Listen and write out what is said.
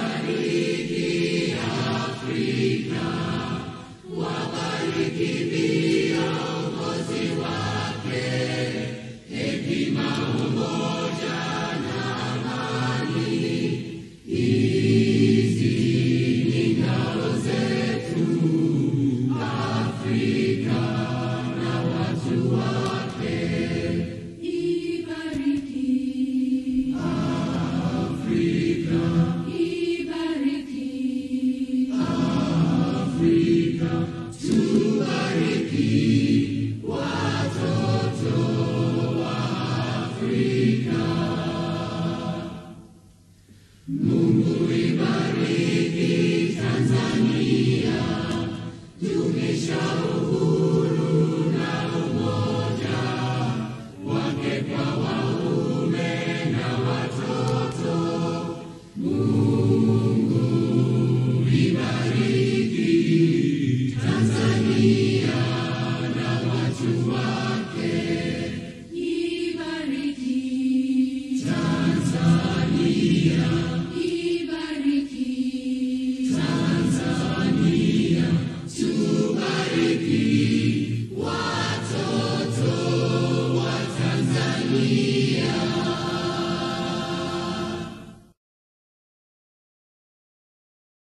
ibariki Afrika, wabariki viongozi wake, hekima, umoja na amani. Hizi ni ngao zetu Afrika na watu wake. Ibariki Afrika, ibariki Afrika, tubariki watoto wa Afrika. Mungu ibariki Tanzania, dumisha uhuru na umoja.